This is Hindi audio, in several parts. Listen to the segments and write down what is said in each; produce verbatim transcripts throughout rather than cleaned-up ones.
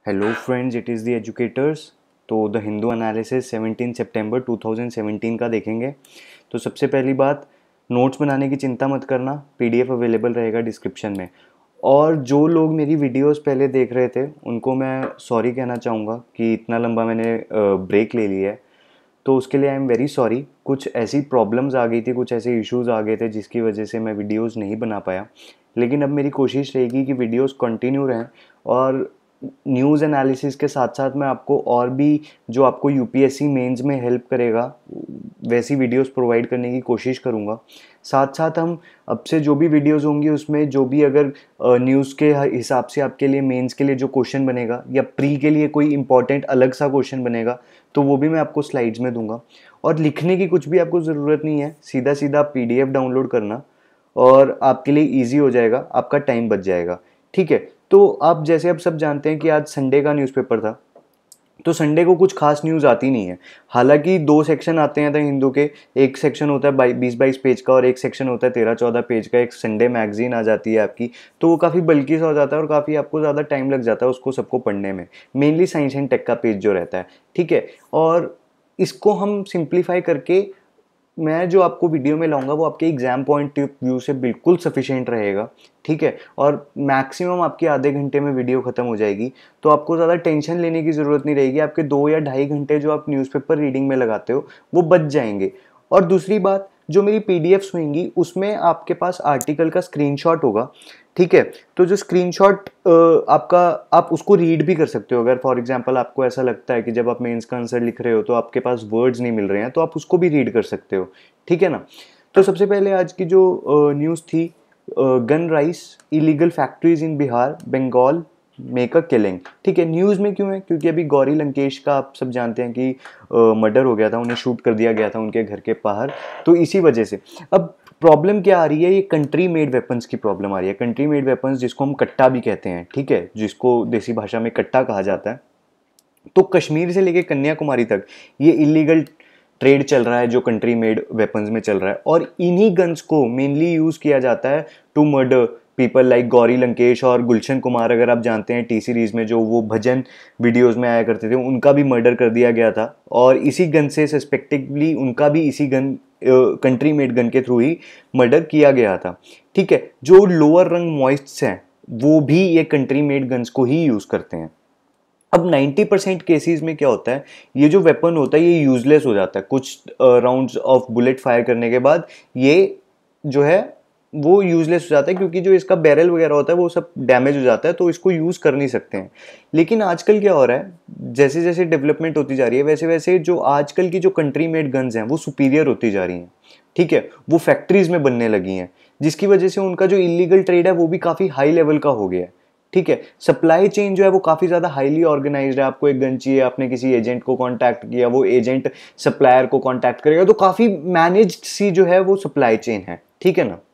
Hello friends, it is the educators. तो द हिंदू एनालिसिस सेवनटीन सितंबर टू थाउजेंड सेवेंटीन का देखेंगे। तो सबसे पहली बात, नोट्स बनाने की चिंता मत करना, पीडीएफ अवेलेबल रहेगा डिस्क्रिप्शन में। और जो लोग मेरी वीडियोस पहले देख रहे थे उनको मैं सॉरी कहना चाहूँगा कि इतना लंबा मैंने ब्रेक ले लिया है। तो उसके लिए आई एम वेरी सॉरी। कुछ ऐसी प्रॉब्लम्स आ गई थी, कुछ ऐसे इश्यूज़ आ गए थे जिसकी वजह से मैं वीडियोस नहीं बना पाया। लेकिन अब मेरी कोशिश रहेगी कि वीडियोस कंटिन्यू रहें और न्यूज़ एनालिसिस के साथ साथ मैं आपको और भी जो आपको यूपीएससी मेंस में हेल्प करेगा वैसी वीडियोस प्रोवाइड करने की कोशिश करूँगा। साथ साथ हम अब से जो भी वीडियोस होंगी उसमें जो भी अगर न्यूज़ के हिसाब से आपके लिए मेंस के लिए जो क्वेश्चन बनेगा या प्री के लिए कोई इंपॉर्टेंट अलग सा क्वेश्चन बनेगा तो वो भी मैं आपको स्लाइड्स में दूंगा। और लिखने की कुछ भी आपको ज़रूरत नहीं है, सीधा सीधा पीडीएफ डाउनलोड करना और आपके लिए ईजी हो जाएगा, आपका टाइम बच जाएगा। ठीक है, तो आप जैसे अब सब जानते हैं कि आज संडे का न्यूज़पेपर था, तो संडे को कुछ खास न्यूज़ आती नहीं है। हालांकि दो सेक्शन आते हैं द हिंदू के, एक सेक्शन होता है बीस बाईस पेज का और एक सेक्शन होता है तेरह चौदह पेज का। एक संडे मैगजीन आ जाती है आपकी, तो वो काफ़ी बल्कि सा हो जाता है और काफ़ी आपको ज़्यादा टाइम लग जाता है उसको सबको पढ़ने में, मेनली साइंस एंड टेक का पेज जो रहता है। ठीक है, और इसको हम सिंप्लीफाई करके मैं जो आपको वीडियो में लाऊंगा वो आपके एग्जाम पॉइंट ऑफ व्यू से बिल्कुल सफिशिएंट रहेगा। ठीक है, और मैक्सिमम आपके आधे घंटे में वीडियो खत्म हो जाएगी, तो आपको ज़्यादा टेंशन लेने की ज़रूरत नहीं रहेगी। आपके दो या ढाई घंटे जो आप न्यूज़पेपर रीडिंग में लगाते हो वो बच जाएंगे। और दूसरी बात, जो मेरी पीडीएफ्स होंगी उसमें आपके पास आर्टिकल का स्क्रीनशॉट होगा। ठीक है, तो जो स्क्रीनशॉट आपका, आप उसको रीड भी कर सकते हो। अगर फॉर एग्जांपल आपको ऐसा लगता है कि जब आप मेंस का आंसर लिख रहे हो तो आपके पास वर्ड्स नहीं मिल रहे हैं, तो आप उसको भी रीड कर सकते हो। ठीक है ना। तो सबसे पहले आज की जो न्यूज़ थी, gun rise, illegal factories in Bihar Bengal make a killing. ठीक है, न्यूज़ में क्यों है? क्योंकि अभी गौरी लंकेश का आप सब जानते हैं कि मर्डर हो गया था, उन्हें शूट कर दिया गया था उनके घर के बाहर, तो इसी वजह से अब प्रॉब्लम क्या आ रही है, ये कंट्री मेड वेपन्स की प्रॉब्लम आ रही है। कंट्री मेड वेपन्स जिसको हम कट्टा भी कहते हैं, ठीक है, जिसको देसी भाषा में कट्टा कहा जाता है। तो कश्मीर से लेके कन्याकुमारी तक ये इलीगल ट्रेड चल रहा है जो कंट्री मेड वेपन्स में चल रहा है, और इन्हीं गन्स को मेनली यूज़ किया जाता है to murder people like Gauri Lankesh और गुलशन कुमार। अगर आप जानते हैं टी सीरीज़ में जो वो भजन वीडियोस में आया करते थे, उनका भी मर्डर कर दिया गया था और इसी गन से सस्पेक्टिवली उनका भी इसी गन कंट्री मेड गन के थ्रू ही मर्डर किया गया था। ठीक है, जो लोअर रंग मॉइस्ट्स हैं वो भी ये कंट्री मेड गन्स को ही यूज़ करते हैं। अब नब्बे परसेंट केसेस में क्या होता है, ये जो वेपन होता है ये यूजलेस हो जाता है। कुछ राउंड्स ऑफ बुलेट फायर करने के बाद ये जो है वो यूजलेस हो जाता है, क्योंकि जो इसका बैरल वगैरह होता है वो सब डैमेज हो जाता है, तो इसको यूज़ कर नहीं सकते हैं। लेकिन आजकल क्या हो रहा है, जैसे जैसे डेवलपमेंट होती जा रही है वैसे वैसे जो आजकल की जो कंट्री मेड गन्स हैं वो सुपीरियर होती जा रही हैं। ठीक है, वो फैक्ट्रीज में बनने लगी हैं, जिसकी वजह से उनका जो इलीगल ट्रेड है वो भी काफ़ी हाई लेवल का हो गया है। ठीक है, सप्लाई चेन जो है वो काफ़ी ज़्यादा हाईली ऑर्गेनाइज्ड है। आपको एक गन चाहिए, आपने किसी एजेंट को कांटेक्ट किया, वो एजेंट सप्लायर को कांटेक्ट करेगा, तो काफ़ी मैनेज्ड सी जो है वो सप्लाई चेन है। ठीक है ना।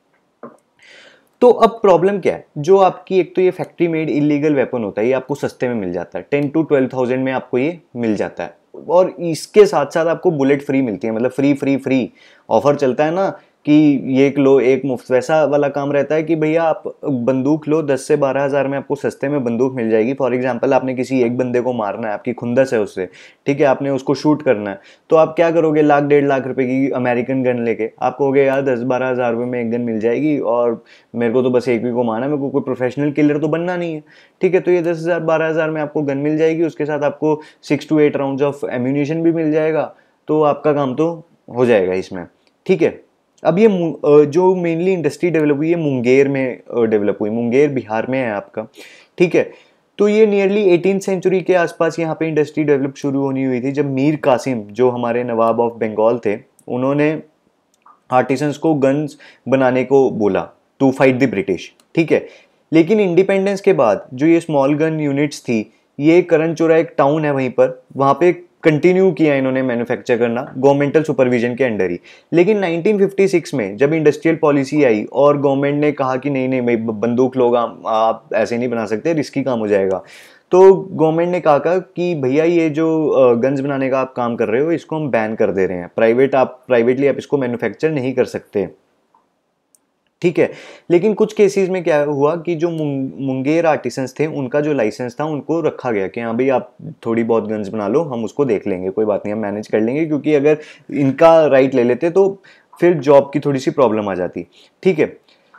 तो अब प्रॉब्लम क्या है, जो आपकी एक तो ये फैक्ट्री मेड इलीगल वेपन होता है ये आपको सस्ते में मिल जाता है, टेन टू ट्वेल्व थाउजेंड में आपको ये मिल जाता है, और इसके साथ साथ आपको बुलेट फ्री मिलती है। मतलब फ्री फ्री फ्री ऑफर चलता है ना कि ये एक लो एक मुफ्त, वैसा वाला काम रहता है कि भैया आप बंदूक लो, दस से बारह हज़ार में आपको सस्ते में बंदूक मिल जाएगी। फॉर एग्जांपल आपने किसी एक बंदे को मारना है, आपकी खुंदस है उससे, ठीक है, आपने उसको शूट करना है, तो आप क्या करोगे, लाख डेढ़ लाख रुपए की अमेरिकन गन लेके आप कहोगे यार दस बारह हज़ार रुपये में एक गन मिल जाएगी और मेरे को तो बस एक भी को मारना है, मेरे को कोई प्रोफेशनल किलर तो बनना नहीं है। ठीक है, तो ये दस हज़ार बारह हज़ार में आपको गन मिल जाएगी, उसके साथ आपको six two eight round of ammunition भी मिल जाएगा, तो आपका काम तो हो जाएगा इसमें। ठीक है, अब ये जो मेनली इंडस्ट्री डेवलप हुई है मुंगेर में डेवलप हुई, मुंगेर बिहार में है आपका। ठीक है, तो ये नियरली एटीन सेंचुरी के आसपास यहाँ पे इंडस्ट्री डेवलप शुरू होनी हुई थी, जब मीर कासिम जो हमारे नवाब ऑफ बंगाल थे उन्होंने आर्टिसंस को गन्स बनाने को बोला टू फाइट द ब्रिटिश। ठीक है, लेकिन इंडिपेंडेंस के बाद जो ये स्मॉल गन यूनिट्स थी, ये करणचूरा एक टाउन है वहीं पर, वहाँ पे कंटिन्यू किया इन्होंने मैन्युफैक्चर करना गवर्नमेंटल सुपरविजन के अंडर ही। लेकिन नाइनटीन फिफ्टी सिक्स में जब इंडस्ट्रियल पॉलिसी आई और गवर्नमेंट ने कहा कि नहीं नहीं भाई बंदूक लोग आप ऐसे नहीं बना सकते, रिस्की काम हो जाएगा, तो गवर्नमेंट ने कहा कि भैया ये जो गन्स बनाने का आप काम कर रहे हो इसको हम बैन कर दे रहे हैं, प्राइवेट आप प्राइवेटली आप इसको मैन्युफैक्चर नहीं कर सकते। ठीक है। लेकिन कुछ केसेस में क्या हुआ कि जो मुंगेर आर्टिसंस थे उनका जो लाइसेंस था उनको रखा गया कि हाँ भाई आप थोड़ी बहुत गन्स बना लो, हम उसको देख लेंगे, कोई बात नहीं, हम मैनेज कर लेंगे, क्योंकि अगर इनका राइट ले लेते तो फिर जॉब की थोड़ी सी प्रॉब्लम आ जाती। ठीक है।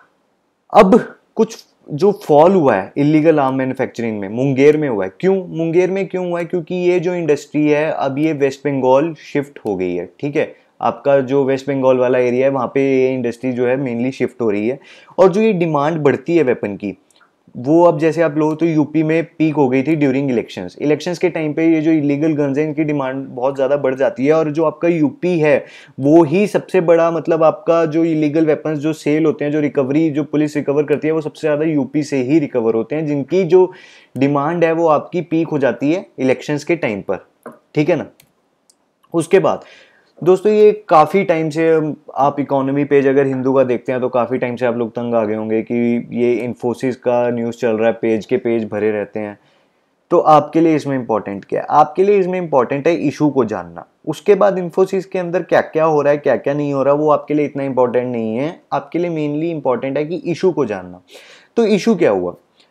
अब कुछ जो फॉल हुआ है इलीगल आर्म मैन्युफैक्चरिंग में मुंगेर में हुआ है। क्यों मुंगेर में क्यों हुआ है? क्योंकि ये जो इंडस्ट्री है अब ये वेस्ट बंगाल शिफ्ट हो गई है। ठीक है। आपका जो वेस्ट बंगाल वाला एरिया है वहाँ पे ये इंडस्ट्री जो है मेनली शिफ्ट हो रही है, और जो ये डिमांड बढ़ती है वेपन की, वो अब जैसे आप लोग तो यूपी में पीक हो गई थी ड्यूरिंग इलेक्शंस इलेक्शंस के टाइम पे ये जो इलीगल गन्स हैं इनकी डिमांड बहुत ज़्यादा बढ़ जाती है, और जो आपका यूपी है वो ही सबसे बड़ा, मतलब आपका जो इलीगल वेपन्स जो सेल होते हैं, जो रिकवरी जो पुलिस रिकवर करती है वो सबसे ज़्यादा यूपी से ही रिकवर होते हैं, जिनकी जो डिमांड है वो आपकी पीक हो जाती है इलेक्शंस के टाइम पर। ठीक है ना। उसके बाद दोस्तों ये काफ़ी टाइम से आप इकोनॉमी पेज अगर हिंदू का देखते हैं तो काफ़ी टाइम से आप लोग तंग आ गए होंगे कि ये इन्फोसिस का न्यूज़ चल रहा है, पेज के पेज भरे रहते हैं। तो आपके लिए इसमें इंपॉर्टेंट क्या है? आपके लिए इसमें इंपॉर्टेंट है इशू को जानना। उसके बाद इन्फोसिस के अंदर क्या क्या हो रहा है, क्या क्या नहीं हो रहा, वो आपके लिए इतना इंपॉर्टेंट नहीं है। आपके लिए मेनली इंपॉर्टेंट है कि इशू को जानना। तो इशू क्या हुआ?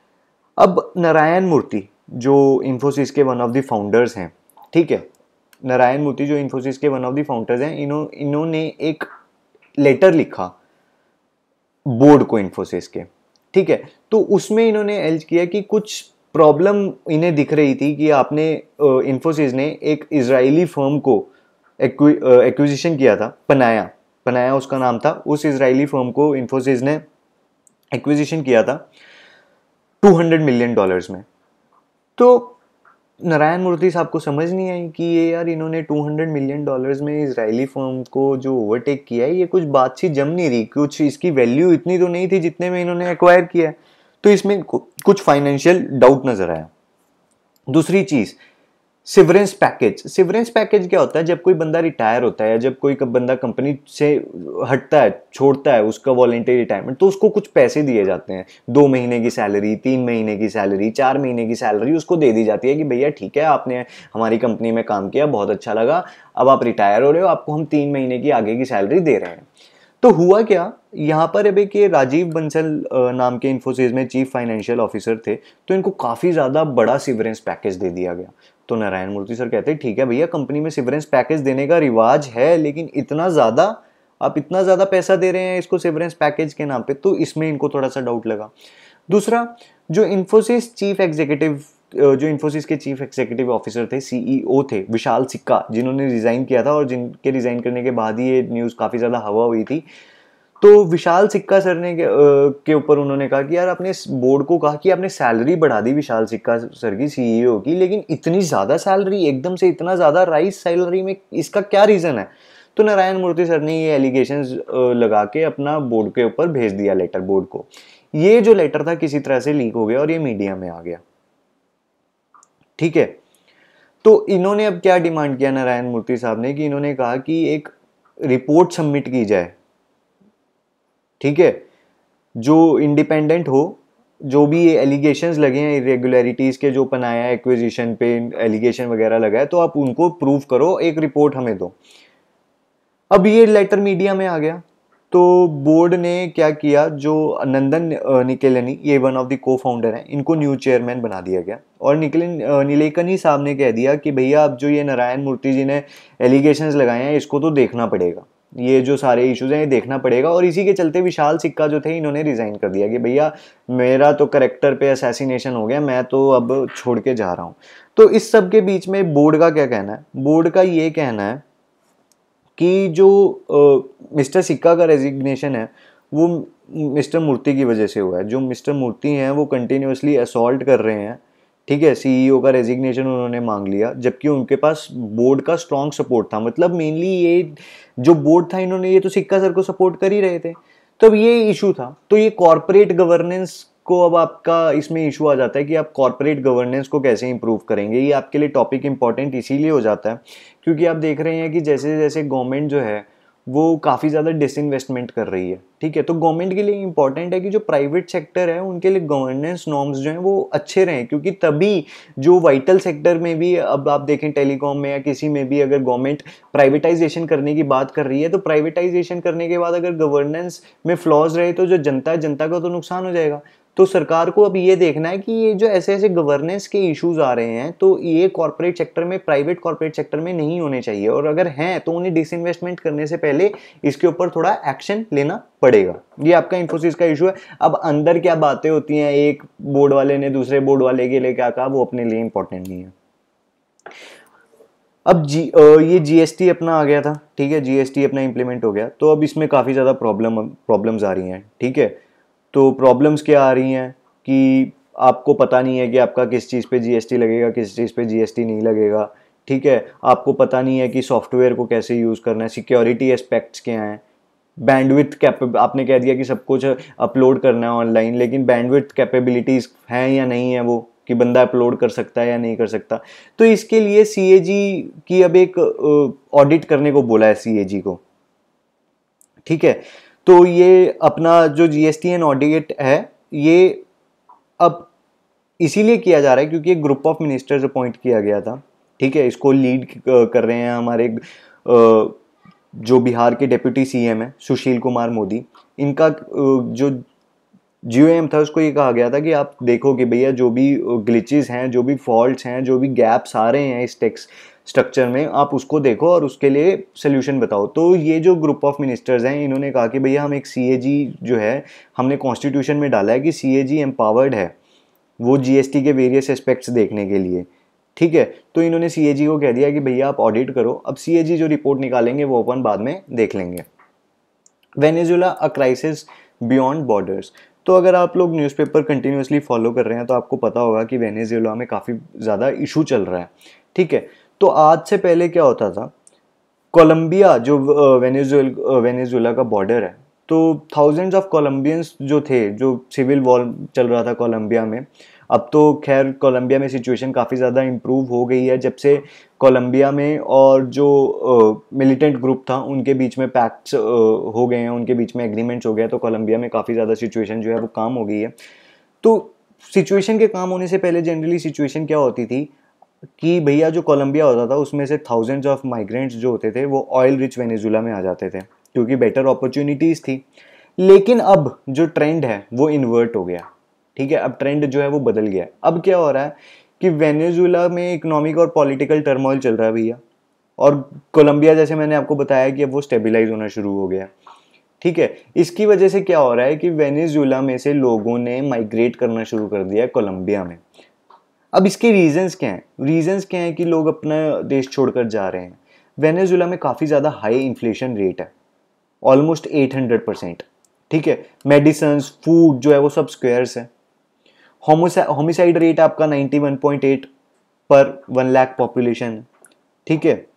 अब नारायण मूर्ति जो इन्फोसिस के वन ऑफ द फाउंडर्स हैं, ठीक है, नारायण मूर्ति जो इन्फोसिस के वन ऑफ द फाउंडर्स हैं, इन्हों इन्होंने एक लेटर लिखा बोर्ड को इन्फोसिस के। ठीक है। तो उसमें इन्होंने एल्ज किया कि कुछ प्रॉब्लम इन्हें दिख रही थी कि आपने इन्फोसिस ने एक इजरायली फर्म को एक्विजिशन किया था, पनाया पनाया उसका नाम था। उस इजरायली फर्म को इन्फोसिस ने एक्विजिशन किया था दो सौ मिलियन डॉलर्स में। तो नारायण मूर्ति साहब को समझ नहीं आई कि ये यार इन्होंने दो सौ मिलियन डॉलर्स में इजरायली फर्म को जो ओवरटेक किया है, ये कुछ बात सी जम नहीं रही, कुछ इसकी वैल्यू इतनी तो नहीं थी जितने में इन्होंने एक्वायर किया है। तो इसमें कुछ फाइनेंशियल डाउट नजर आया। दूसरी चीज, सिवरेंस पैकेज। सिवरेंस पैकेज क्या होता है? जब कोई बंदा रिटायर होता है, जब कोई बंदा कंपनी से हटता है, छोड़ता है, उसका वॉलंटरी रिटायरमेंट, तो उसको कुछ पैसे दिए जाते हैं। दो महीने की सैलरी, तीन महीने की सैलरी, चार महीने की सैलरी उसको दे दी जाती है कि भैया ठीक है आपने हमारी कंपनी में काम किया, बहुत अच्छा लगा, अब आप रिटायर हो रहे हो, आपको हम तीन महीने की आगे की सैलरी दे रहे हैं। तो हुआ क्या यहाँ पर अभी कि राजीव बंसल नाम के इन्फोसिस में चीफ फाइनेंशियल ऑफिसर थे, तो इनको काफ़ी ज़्यादा बड़ा सिवरेंस पैकेज दे दिया गया। तो नारायण मूर्ति सर कहते हैं ठीक है भैया, कंपनी में सिवरेंस पैकेज देने का रिवाज है, लेकिन इतना ज़्यादा, आप इतना ज़्यादा पैसा दे रहे हैं इसको सिवरेंस पैकेज के नाम पे, तो इसमें इनको थोड़ा सा डाउट लगा। दूसरा, जो इन्फोसिस चीफ एग्जीक्यूटिव जो इन्फोसिस के चीफ एग्जीक्यूटिव ऑफिसर थे, सीईओ थे विशाल सिक्का, जिन्होंने रिजाइन किया था और जिनके रिजाइन करने के बाद ही ये न्यूज़ काफ़ी ज़्यादा हवा हुई थी। तो विशाल सिक्का सर ने के ऊपर उन्होंने कहा कि यार अपने बोर्ड को कहा कि आपने सैलरी बढ़ा दी विशाल सिक्का सर की, सीईओ की, लेकिन इतनी ज़्यादा सैलरी, एकदम से इतना ज़्यादा राइस सैलरी में, इसका क्या रीज़न है? तो नारायण मूर्ति सर ने ये एलिगेशंस लगा के अपना बोर्ड के ऊपर भेज दिया लेटर बोर्ड को। ये जो लेटर था किसी तरह से लीक हो गया और ये मीडिया में आ गया। ठीक है। तो इन्होंने अब क्या डिमांड किया नारायण मूर्ति साहब ने, कि इन्होंने कहा कि एक रिपोर्ट सबमिट की जाए, ठीक है, जो इंडिपेंडेंट हो, जो भी ये एलिगेशंस लगे हैं इरेगुलरिटीज़ के, जो पनाया एक्विजिशन पे एलिगेशन वगैरह लगा है, तो आप उनको प्रूव करो, एक रिपोर्ट हमें दो। अब ये लेटर मीडिया में आ गया, तो बोर्ड ने क्या किया, जो नंदन निकेलनी, ये one of the co founder हैं, इनको न्यू चेयरमैन बना दिया गया। और निकलन नीलेकनी साहब ने कह दिया कि भैया अब जो ये नारायण मूर्ति जी ने एलिगेशंस लगाए हैं इसको तो देखना पड़ेगा, ये जो सारे इश्यूज हैं ये देखना पड़ेगा। और इसी के चलते विशाल सिक्का जो थे इन्होंने रिजाइन कर दिया कि भैया मेरा तो करेक्टर पे असैसिनेशन हो गया, मैं तो अब छोड़ के जा रहा हूँ। तो इस सब के बीच में बोर्ड का क्या कहना है? बोर्ड का ये कहना है कि जो मिस्टर सिक्का का रेजिग्नेशन है वो मिस्टर मूर्ति की वजह से हुआ है। जो मिस्टर मूर्ति हैं वो कंटिन्यूसली असॉल्ट कर रहे हैं, ठीक है, सीईओ का रेजिग्नेशन उन्होंने मांग लिया, जबकि उनके पास बोर्ड का स्ट्रॉन्ग सपोर्ट था। मतलब मेनली ये जो बोर्ड था, इन्होंने ये तो सिक्का सर को सपोर्ट कर ही रहे थे, तो अब ये इशू था। तो ये कॉर्पोरेट गवर्नेंस को अब आपका इसमें इशू आ जाता है कि आप कॉर्पोरेट गवर्नेंस को कैसे इंप्रूव करेंगे। ये आपके लिए टॉपिक इंपॉर्टेंट इसीलिए हो जाता है क्योंकि आप देख रहे हैं कि जैसे जैसे गवर्नमेंट जो है वो काफ़ी ज़्यादा डिसइन्वेस्टमेंट कर रही है। ठीक है, तो गवर्नमेंट के लिए इंपॉर्टेंट है कि जो प्राइवेट सेक्टर है उनके लिए गवर्नेंस नॉर्म्स जो हैं वो अच्छे रहें, क्योंकि तभी जो वाइटल सेक्टर में भी, अब आप देखें टेलीकॉम में या किसी में भी, अगर गवर्नमेंट प्राइवेटाइजेशन करने की बात कर रही है तो प्राइवेटाइजेशन करने के बाद अगर गवर्नेंस में फ्लॉज रहे तो जो जनता है, जनता का तो नुकसान हो जाएगा। तो सरकार को अब ये देखना है कि ये जो ऐसे ऐसे गवर्नेंस के इश्यूज आ रहे हैं तो ये कॉर्पोरेट सेक्टर में, प्राइवेट कॉर्पोरेट सेक्टर में नहीं होने चाहिए, और अगर हैं तो उन्हें डिसइन्वेस्टमेंट करने से पहले इसके ऊपर थोड़ा एक्शन लेना पड़ेगा। ये आपका इन्फोसिस का इशू है। अब अंदर क्या बातें होती हैं, एक बोर्ड वाले ने दूसरे बोर्ड वाले के लिए क्या कहा, वो अपने लिए इंपॉर्टेंट नहीं है। अब जी ये जीएसटी अपना आ गया था, ठीक है, जीएसटी अपना इंप्लीमेंट हो गया, तो अब इसमें काफ़ी ज़्यादा प्रॉब्लम प्रॉब्लम्स आ रही हैं। ठीक है, तो प्रॉब्लम्स क्या आ रही हैं कि आपको पता नहीं है कि आपका किस चीज़ पे जीएसटी लगेगा, किस चीज़ पे जीएसटी नहीं लगेगा। ठीक है, आपको पता नहीं है कि सॉफ्टवेयर को कैसे यूज़ करना है, सिक्योरिटी एस्पेक्ट्स क्या हैं, बैंडविड्थ कैपेब आपने कह दिया कि सब कुछ अपलोड करना है ऑनलाइन, लेकिन बैंडविड्थ कैपेबिलिटीज़ हैं या नहीं है वो, कि बंदा अपलोड कर सकता है या नहीं कर सकता। तो इसके लिए सीएजी की अब एक ऑडिट करने को बोला है सीएजी को। ठीक है, तो ये अपना जो जीएसटी एंड ऑडिट है ये अब इसीलिए किया जा रहा है क्योंकि एक ग्रुप ऑफ मिनिस्टर्स अपॉइंट किया गया था। ठीक है, इसको लीड कर रहे हैं हमारे जो बिहार के डेप्यूटी सीएम है सुशील कुमार मोदी। इनका जो जीओएम था उसको ये कहा गया था कि आप देखो कि भैया जो भी ग्लिचेस हैं, जो भी फॉल्ट्स हैं, जो भी गैप्स आ रहे हैं इस टैक्स स्ट्रक्चर में, आप उसको देखो और उसके लिए सोल्यूशन बताओ। तो ये जो ग्रुप ऑफ मिनिस्टर्स हैं इन्होंने कहा कि भैया हम एक सीएजी जो है हमने कॉन्स्टिट्यूशन में डाला है कि सीएजी एम्पावर्ड है वो जीएसटी के वेरियस एस्पेक्ट्स देखने के लिए। ठीक है, तो इन्होंने सीएजी को कह दिया कि भैया आप ऑडिट करो, अब सीएजी जो रिपोर्ट निकालेंगे वो अपन बाद में देख लेंगे। Venezuela a crisis beyond borders. तो अगर आप लोग न्यूज़पेपर कंटिन्यूसली फॉलो कर रहे हैं तो आपको पता होगा कि वेनेजुएला में काफ़ी ज़्यादा इशू चल रहा है। ठीक है, तो आज से पहले क्या होता था, कोलंबिया जो वेनेजुएला वेनेजुएला का बॉर्डर है, तो थाउजेंड्स ऑफ कोलंबियंस जो थे, जो सिविल वॉर चल रहा था कोलंबिया में। अब तो खैर कोलंबिया में सिचुएशन काफ़ी ज़्यादा इम्प्रूव हो गई है जब से कोलंबिया में और जो मिलिटेंट ग्रुप था उनके बीच में पैक्ट्स हो गए हैं, उनके बीच में एग्रीमेंट्स हो गए, तो कोलंबिया में काफ़ी ज़्यादा सिचुएशन जो है वो काम हो गई है। तो सिचुएशन के काम होने से पहले जनरली सिचुएशन क्या होती थी कि भैया जो कोलंबिया होता था उसमें से थाउजेंड्स ऑफ माइग्रेंट्स जो होते थे वो ऑयल रिच वेनेजुएला में आ जाते थे क्योंकि बेटर अपॉर्चुनिटीज़ थी। लेकिन अब जो ट्रेंड है वो इन्वर्ट हो गया। ठीक है, अब ट्रेंड जो है वो बदल गया। अब क्या हो रहा है कि वेनेजुएला में इकोनॉमिक और पॉलिटिकल टर्मोइल चल रहा है भैया, और कोलंबिया जैसे मैंने आपको बताया कि अब वो स्टेबलाइज होना शुरू हो गया। ठीक है, इसकी वजह से क्या हो रहा है कि वेनेजुएला में से लोगों ने माइग्रेट करना शुरू कर दिया है कोलंबिया में। अब इसके रीजंस क्या हैं? रीजंस क्या हैं कि लोग अपना देश छोड़कर जा रहे हैं? वेनेजुएला में काफ़ी ज़्यादा हाई इन्फ्लेशन रेट है, ऑलमोस्ट एट हंड्रेड परसेंट। ठीक है, मेडिसिन, फूड जो है वो सब स्क्वेयर्स है। होमिसाइड रेट आपका ninety one point eight per one lakh population. ठीक है,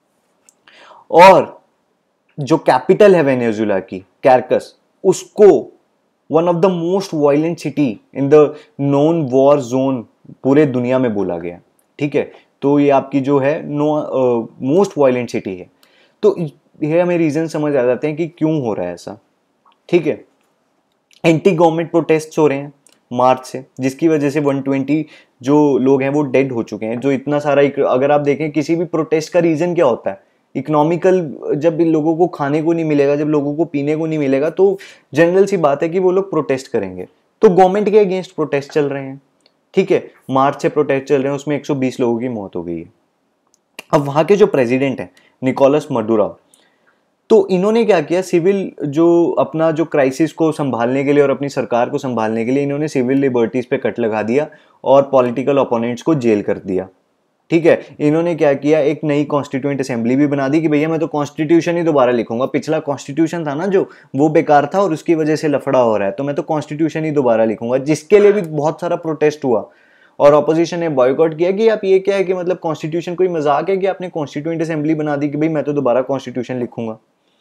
और जो कैपिटल है वेनेजुएला की, कैरकस, उसको one of the most violent city in the non war zone पूरे दुनिया में बोला गया। ठीक है, तो ये आपकी जो है नो मोस्ट वायलेंट सिटी है। तो ये हमें रीजन समझ आ जाते हैं कि क्यों हो रहा है ऐसा। ठीक है, एंटी गवर्नमेंट प्रोटेस्ट हो रहे हैं मार्च से, जिसकी वजह से वन ट्वेंटी जो लोग हैं वो डेड हो चुके हैं। जो इतना सारा, अगर आप देखें किसी भी प्रोटेस्ट का रीजन क्या होता है, इकोनॉमिकल, जब लोगों को खाने को नहीं मिलेगा, जब लोगों को पीने को नहीं मिलेगा, तो जनरल सी बात है कि वो लोग प्रोटेस्ट करेंगे। तो गवर्नमेंट के अगेंस्ट प्रोटेस्ट चल रहे हैं। ठीक है, मार्च से प्रोटेस्ट चल रहे हैं, उसमें एक सौ बीस लोगों की मौत हो गई है। अब वहां के जो प्रेसिडेंट हैं निकोलस मडुरो, तो इन्होंने क्या किया, सिविल जो अपना जो क्राइसिस को संभालने के लिए और अपनी सरकार को संभालने के लिए इन्होंने सिविल लिबर्टीज पे कट लगा दिया और पॉलिटिकल ओपोनेंट्स को जेल कर दिया। ठीक है, इन्होंने क्या किया, एक नई कॉन्स्टिट्यूएंट असेंबली भी बना दी कि भैया मैं तो कॉन्स्टिट्यूशन ही दोबारा लिखूंगा, पिछला कॉन्स्टिट्यूशन था ना जो, वो बेकार था और उसकी वजह से लफड़ा हो रहा है, तो मैं तो कॉन्स्टिट्यूशन ही दोबारा लिखूंगा, जिसके लिए भी बहुत सारा प्रोटेस्ट हुआ और ऑपोजिशन ने बॉयकॉट किया कि आप ये क्या है कि मतलब कॉन्स्टिट्यूशन कोई मजाक है कि आपने कॉन्स्टिट्यूएंट असेंबली बना दी कि भाई मैं तो दोबारा कॉन्स्टिट्यूशन लिखूंगा।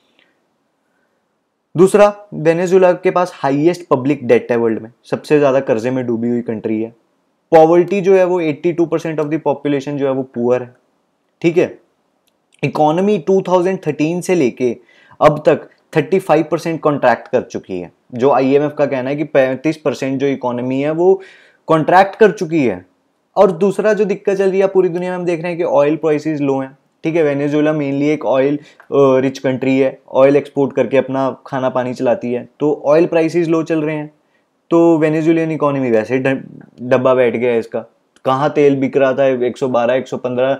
दूसरा, वेनेजुएला के पास हाईएस्ट पब्लिक डेट है वर्ल्ड में, सबसे ज्यादा कर्जे में डूबी हुई कंट्री है। पॉवर्टी जो है वो बयासी परसेंट ऑफ द पॉपुलेशन जो है वो पुअर है। ठीक है, इकोनॉमी टू थाउजेंड थर्टीन से लेके अब तक पैंतीस परसेंट कॉन्ट्रैक्ट कर चुकी है। जो आईएमएफ का कहना है कि पैंतीस परसेंट जो इकोनॉमी है वो कॉन्ट्रैक्ट कर चुकी है। और दूसरा जो दिक्कत चल रही है पूरी दुनिया में, हम देख रहे हैं कि ऑयल प्राइसेस लो हैं, ठीक है। वेनेजुएला मेनली एक ऑयल रिच कंट्री है, ऑयल एक्सपोर्ट करके अपना खाना पानी चलाती है, तो ऑयल प्राइसेस लो चल रहे हैं, तो वेनेजुएलियन इकोनॉमी वैसे डब्बा बैठ गया है इसका। कहाँ तेल बिक रहा था एक सौ बारह एक सौ पंद्रह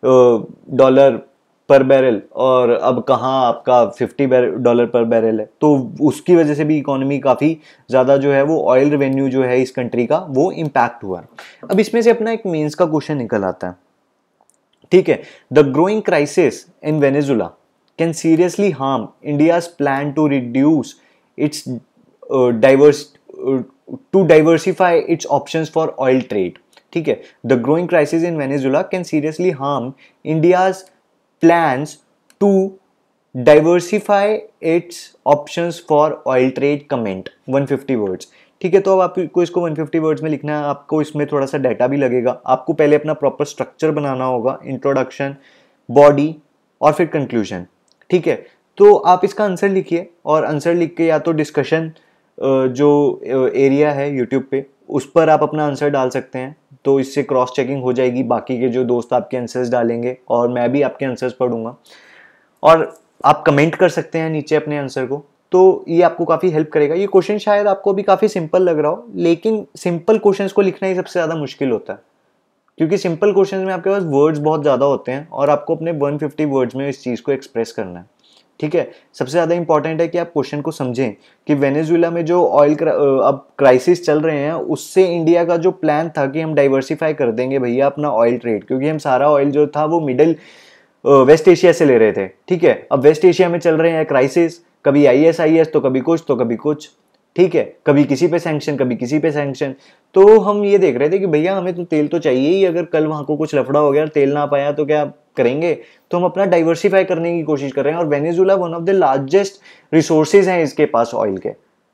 डॉलर पर बैरल, और अब कहाँ आपका पचास डॉलर पर बैरल है, तो उसकी वजह से भी इकोनॉमी काफ़ी ज़्यादा जो है वो ऑयल रेवेन्यू जो है इस कंट्री का वो इम्पैक्ट हुआ है। अब इसमें से अपना एक मेंस का क्वेश्चन निकल आता है, ठीक है। The growing crisis in Venezuela can seriously harm India's plan to reduce its divers to diversify its options for oil trade, ठीक है। The growing crisis in Venezuela can seriously harm India's plans to diversify its options for oil trade, comment one hundred fifty words, ठीक है। तो अब आपको इसको one hundred fifty वर्ड्स में लिखना है, आपको इसमें थोड़ा सा डाटा भी लगेगा, आपको पहले अपना प्रॉपर स्ट्रक्चर बनाना होगा, इंट्रोडक्शन, बॉडी और फिर कंक्लूजन, ठीक है। तो आप इसका आंसर लिखिए, और आंसर लिख के या तो डिस्कशन जो एरिया है यूट्यूब पे उस पर आप अपना आंसर डाल सकते हैं, तो इससे क्रॉस चेकिंग हो जाएगी, बाकी के जो दोस्त आपके आंसर्स डालेंगे और मैं भी आपके आंसर्स पढ़ूंगा, और आप कमेंट कर सकते हैं नीचे अपने आंसर को, तो ये आपको काफ़ी हेल्प करेगा। ये क्वेश्चन शायद आपको भी काफ़ी सिंपल लग रहा हो, लेकिन सिंपल क्वेश्चंस को लिखना ही सबसे ज़्यादा मुश्किल होता है, क्योंकि सिंपल क्वेश्चंस में आपके पास वर्ड्स बहुत ज़्यादा होते हैं और आपको अपने one hundred fifty वर्ड्स में इस चीज़ को एक्सप्रेस करना है, ठीक है। सबसे ज़्यादा इंपॉर्टेंट है कि आप क्वेश्चन को समझें कि वेनेजुएला में जो ऑयल अब क्राइसिस चल रहे हैं उससे इंडिया का जो प्लान था कि हम डाइवर्सिफाई कर देंगे भैया अपना ऑयल ट्रेड, क्योंकि हम सारा ऑयल जो था वो मिडिल वेस्ट एशिया से ले रहे थे, ठीक है। अब वेस्ट एशिया में चल रहे हैं क्राइसिस, कभी आई एस आई एस तो कभी कुछ तो कभी कुछ, ठीक है, कभी किसी पे सैंक्शन कभी किसी पे सैंक्शन। तो हम ये देख रहे थे कि भैया हमें तो तेल तो चाहिए ही, अगर कल वहाँ को कुछ लफड़ा हो गया और तेल ना पाया तो क्या करेंगे, तो हम अपना डाइवर्सिफाई करने की कोशिश कर रहे हैं। और Venezuela one of the largest resources हैं इसके पास ऑयल के,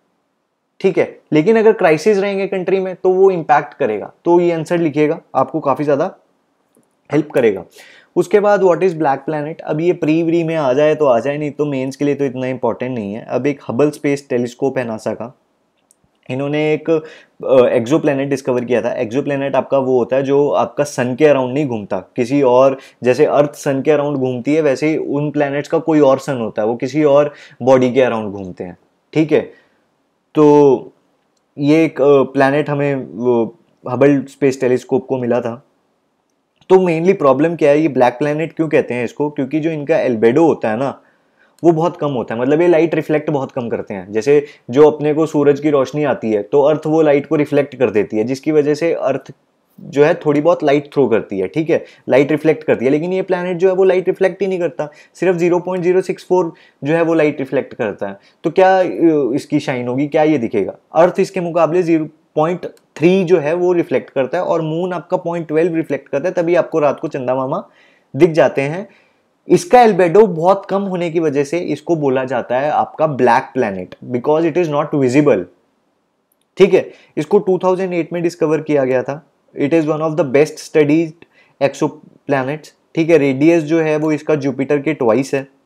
ठीक है। लेकिन अगर क्राइसिस रहेंगे कंट्री में तो वो इम्पैक्ट करेगा, तो ये आंसर लिखिएगा, आपको काफी ज्यादा हेल्प करेगा। उसके बाद व्हाट इज ब्लैक प्लैनेट, अब ये प्री व्री में आ जाए तो आ जाए, नहीं तो मेंस के लिए तो इतना इंपॉर्टेंट नहीं है। अब एक हबल स्पेस टेलीस्कोप है नासा का, इन्होंने एक एक्सो प्लैनेट डिस्कवर किया था। एक्सो प्लैनेट आपका वो होता है जो आपका सन के अराउंड नहीं घूमता, किसी और, जैसे अर्थ सन के अराउंड घूमती है वैसे ही उन प्लैनेट्स का कोई और सन होता है, वो किसी और बॉडी के अराउंड घूमते हैं, ठीक है। तो ये एक प्लैनेट हमें हबल स्पेस टेलीस्कोप को मिला था। तो मेनली प्रॉब्लम क्या है, ये ब्लैक प्लैनेट क्यों कहते हैं इसको, क्योंकि जो इनका एल्बेडो होता है ना वो बहुत कम होता है, मतलब ये लाइट रिफ्लेक्ट बहुत कम करते हैं। जैसे जो अपने को सूरज की रोशनी आती है तो अर्थ वो लाइट को रिफ्लेक्ट कर देती है, जिसकी वजह से अर्थ जो है थोड़ी बहुत लाइट थ्रो करती है, ठीक है, लाइट रिफ्लेक्ट करती है। लेकिन ये प्लैनेट जो है वो लाइट रिफ्लेक्ट ही नहीं करता, सिर्फ zero point zero six four जो है वो लाइट रिफ्लेक्ट करता है। तो क्या इसकी शाइन होगी, क्या ये दिखेगा? अर्थ इसके मुकाबले जीरो पॉइंट थ्री जो है वो रिफ्लेक्ट करता है, और मून आपका पॉइंट ट्वेल्व रिफ्लेक्ट करता है, तभी आपको रात को चंदा मामा दिख जाते हैं। इसका एल्बेडो बहुत कम होने की वजह से इसको बोला जाता है आपका black planet, because it is not visible, ठीक है। इसको टू थाउज़ेंड एट में डिस्कवर किया गया था। It is one of the best studies exoplanets, ठीक है। रेडियस जो है वो इसका जुपिटर के ट्वाइस है,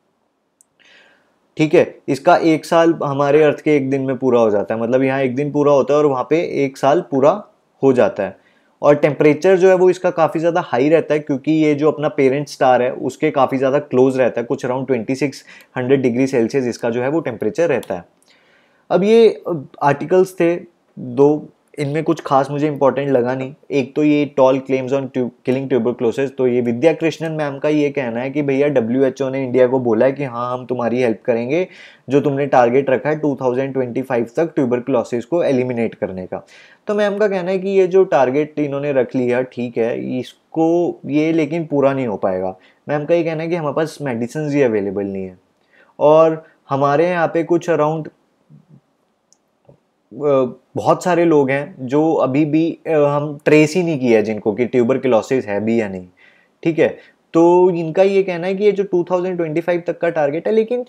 ठीक है। इसका एक साल हमारे अर्थ के एक दिन में पूरा हो जाता है, मतलब यहाँ एक दिन पूरा होता है और वहाँ पे एक साल पूरा हो जाता है। और टेम्परेचर जो है वो इसका काफ़ी ज़्यादा हाई रहता है, क्योंकि ये जो अपना पेरेंट स्टार है उसके काफ़ी ज़्यादा क्लोज रहता है, कुछ around twenty six hundred degree Celsius इसका जो है वो टेम्परेचर रहता है। अब ये आर्टिकल्स थे दो, इनमें कुछ खास मुझे इंपॉर्टेंट लगा नहीं। एक तो ये tall claims on killing tuberculosis, तो ये विद्या कृष्णन मैम का ये कहना है कि भैया डब्ल्यू एच ओ ने इंडिया को बोला है कि हाँ हम तुम्हारी हेल्प करेंगे, जो तुमने टारगेट रखा है टू थाउज़ेंड ट्वेंटी फाइव तक ट्यूबरक्लोसिस को एलिमिनेट करने का। तो मैम का कहना है कि ये जो टारगेट इन्होंने रख लिया ठीक है, इसको ये लेकिन पूरा नहीं हो पाएगा। मैम का ये कहना है कि हमारे पास मेडिसिन ही अवेलेबल नहीं है, और हमारे यहाँ पे कुछ अराउंड बहुत सारे लोग हैं जो अभी भी हम ट्रेस ही नहीं किया है जिनको कि ट्यूबरक्लोसिस है भी या नहीं, ठीक है। तो इनका ये कहना है कि ये जो टू थाउज़ेंड ट्वेंटी फाइव तक का टारगेट है, लेकिन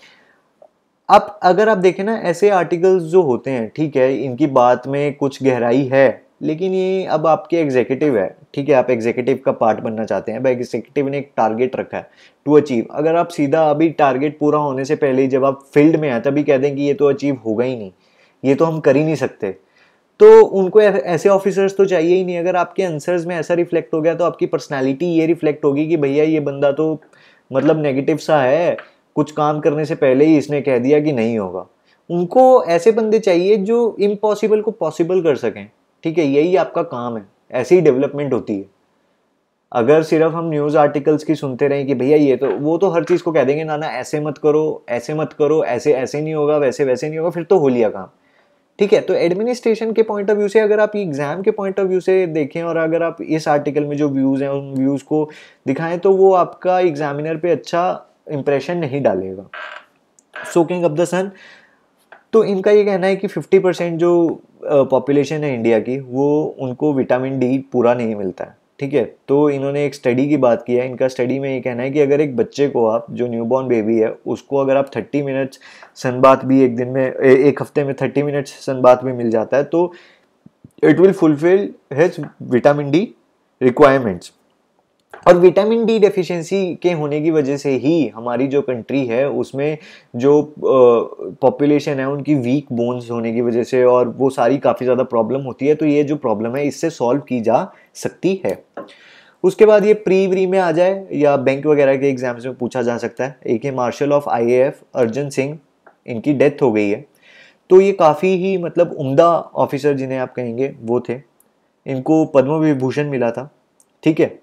आप अगर आप देखें ना ऐसे आर्टिकल्स जो होते हैं, ठीक है, इनकी बात में कुछ गहराई है, लेकिन ये अब आपके एग्जीक्यूटिव है, ठीक है, आप एग्जीक्यूटिव का पार्ट बनना चाहते हैं, भाई एग्जीक्यूटिव ने एक टारगेट रखा है टू अचीव। अगर आप सीधा अभी टारगेट पूरा होने से पहले ही जब आप फील्ड में आए तभी कह दें कि ये तो अचीव होगा ही नहीं, ये तो हम कर ही नहीं सकते, तो उनको ऐसे ऑफिसर्स तो चाहिए ही नहीं। अगर आपके आंसर्स में ऐसा रिफ्लेक्ट हो गया तो आपकी पर्सनैलिटी ये रिफ्लेक्ट होगी कि भैया ये बंदा तो मतलब नेगेटिव सा है, कुछ काम करने से पहले ही इसने कह दिया कि नहीं होगा। उनको ऐसे बंदे चाहिए जो इम्पॉसिबल को पॉसिबल कर सकें, ठीक है, यही आपका काम है, ऐसी ही डेवलपमेंट होती है। अगर सिर्फ हम न्यूज़ आर्टिकल्स की सुनते रहें कि भैया ये तो, वो तो हर चीज़ को कह देंगे ना ना ऐसे मत करो, ऐसे मत करो, ऐसे ऐसे नहीं होगा, वैसे वैसे नहीं होगा, फिर तो हो लिया काम, ठीक है। तो एडमिनिस्ट्रेशन के पॉइंट ऑफ व्यू से, अगर आप एग्जाम के पॉइंट ऑफ व्यू से देखें और अगर आप इस आर्टिकल में जो व्यूज़ हैं उन व्यूज़ को दिखाएं तो वो आपका एग्जामिनर पे अच्छा इंप्रेशन नहीं डालेगा। सोकिंग अप द सन, तो इनका ये कहना है कि फिफ्टी परसेंट जो पॉपुलेशन है इंडिया की, वो उनको विटामिन डी पूरा नहीं मिलता है, ठीक है। तो इन्होंने एक स्टडी की बात की है। इनका स्टडी में ये कहना है कि अगर एक बच्चे को, आप जो न्यूबॉर्न बेबी है उसको अगर आप थर्टी मिनट्स सनबाथ भी एक दिन में, ए, एक हफ्ते में थर्टी मिनट्स सनबाथ भी मिल जाता है तो it will fulfil his vitamin D requirements. और विटामिन डी डेफिशिएंसी के होने की वजह से ही हमारी जो कंट्री है उसमें जो पॉपुलेशन है उनकी वीक बोन्स होने की वजह से, और वो सारी काफ़ी ज़्यादा प्रॉब्लम होती है। तो ये जो प्रॉब्लम है इससे सॉल्व की जा सकती है। उसके बाद ये प्री व्री में आ जाए या बैंक वगैरह के एग्जाम्स में पूछा जा सकता है। एक है marshal of I A F Arjan Singh, इनकी डेथ हो गई है। तो ये काफ़ी ही मतलब उम्दा ऑफिसर जिन्हें आप कहेंगे वो थे। इनको पद्म विभूषण मिला था, ठीक है।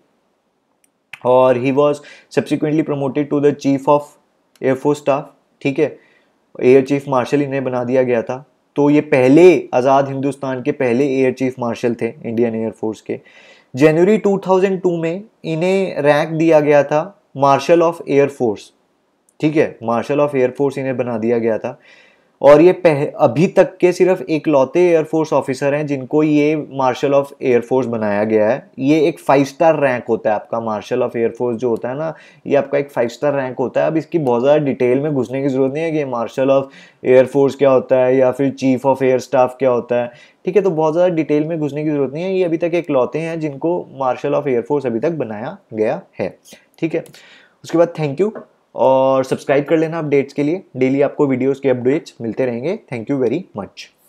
और he was subsequently promoted to the chief of air force staff, ठीक है। एयर चीफ मार्शल इन्हें बना दिया गया था। तो ये पहले आज़ाद हिंदुस्तान के पहले एयर चीफ मार्शल थे इंडियन एयरफोर्स के। जनवरी टू थाउज़ेंड टू में इन्हें रैंक दिया गया था मार्शल ऑफ एयरफोर्स, ठीक है, मार्शल ऑफ एयरफोर्स इन्हें बना दिया गया था। और ये पह अभी तक के सिर्फ एकलौते एयरफोर्स ऑफिसर हैं जिनको ये मार्शल ऑफ एयरफोर्स बनाया गया है। ये एक फाइव स्टार रैंक होता है आपका, मार्शल ऑफ एयरफोर्स जो होता है ना, ये आपका एक फाइव स्टार रैंक होता है। अब इसकी बहुत ज़्यादा डिटेल में घुसने की ज़रूरत नहीं है कि मार्शल ऑफ एयरफोर्स क्या होता है या फिर चीफ ऑफ एयर स्टाफ क्या होता है, ठीक है। तो बहुत ज़्यादा डिटेल में घुसने की ज़रूरत नहीं है। ये अभी तक एकलौते हैं जिनको मार्शल ऑफ एयरफोर्स अभी तक बनाया गया है, ठीक है। उसके बाद थैंक यू, और सब्सक्राइब कर लेना अपडेट्स के लिए। डेली आपको वीडियोस के अपडेट्स मिलते रहेंगे। Thank you very much.